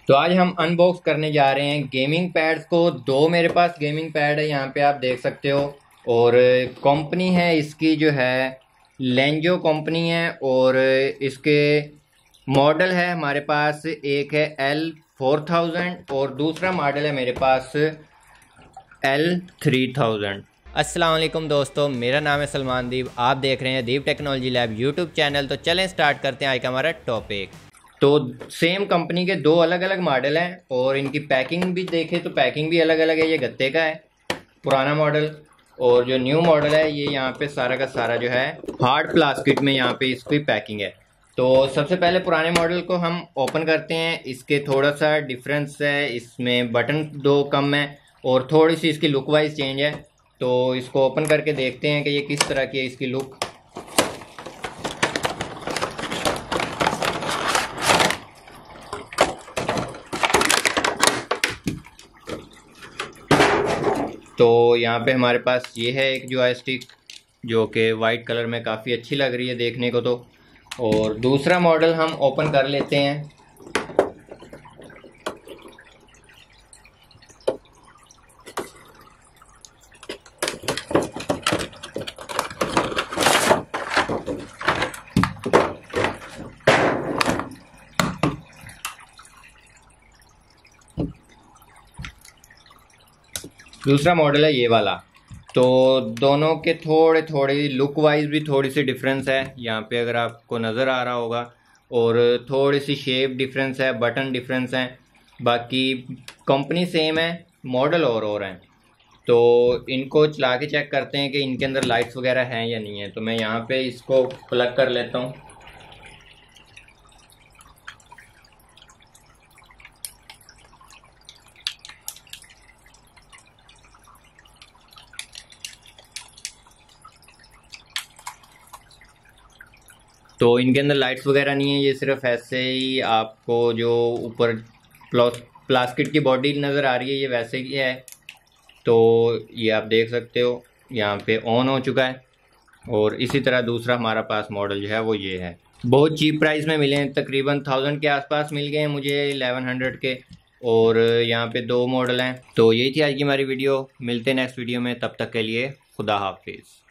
तो आज हम अनबॉक्स करने जा रहे हैं गेमिंग पैड्स को। दो मेरे पास गेमिंग पैड है, यहाँ पे आप देख सकते हो। और कंपनी है इसकी जो है लेंजो कंपनी है। और इसके मॉडल है हमारे पास, एक है L4000 और दूसरा मॉडल है मेरे पास L3000। अस्सलाम वालेकुम दोस्तों, मेरा नाम है सलमान दीप। आप देख रहे हैं deep technology lab YouTube channel. तो चलें स्टार्ट करते हैं आज का हमारा टॉपिक। तो सेम कंपनी के दो अलग अलग मॉडल हैं और इनकी पैकिंग भी देखें तो पैकिंग भी अलग अलग है। ये गत्ते का है पुराना मॉडल, और जो न्यू मॉडल है ये यहाँ पे सारा का सारा जो है हार्ड प्लास्टिक में यहाँ पे इसकी पैकिंग है। तो सबसे पहले पुराने मॉडल को हम ओपन करते हैं। इसके थोड़ा सा डिफरेंस है, इसमें बटन दो कम है और थोड़ी सी इसकी लुक वाइज चेंज है। तो इसको ओपन करके देखते हैं कि ये किस तरह की है इसकी लुक। तो यहाँ पे हमारे पास ये है एक जॉयस्टिक जो कि वाइट कलर में काफ़ी अच्छी लग रही है देखने को। तो और दूसरा मॉडल हम ओपन कर लेते हैं। दूसरा मॉडल है ये वाला। तो दोनों के थोड़े थोड़ी लुक वाइज भी थोड़ी सी डिफरेंस है यहाँ पे, अगर आपको नज़र आ रहा होगा। और थोड़ी सी शेप डिफरेंस है, बटन डिफरेंस है। बाकी कंपनी सेम है, मॉडल और हैं। तो इनको चला के चेक करते हैं कि इनके अंदर लाइट्स वगैरह हैं या नहीं है। तो मैं यहाँ पे इसको प्लग कर लेता हूँ। तो इनके अंदर लाइट्स वगैरह नहीं है, ये सिर्फ ऐसे ही आपको जो ऊपर प्लास्टिक की बॉडी नज़र आ रही है ये वैसे ही है। तो ये आप देख सकते हो यहाँ पे ऑन हो चुका है। और इसी तरह दूसरा हमारा पास मॉडल जो है वो ये है। बहुत चीप प्राइस में मिले हैं, तकरीबन 1000 के आसपास मिल गए हैं मुझे, 1100 के। और यहाँ पे दो मॉडल हैं। तो यही थी आज की हमारी वीडियो, मिलते हैं नेक्स्ट वीडियो में, तब तक के लिए खुदा हाफिज़।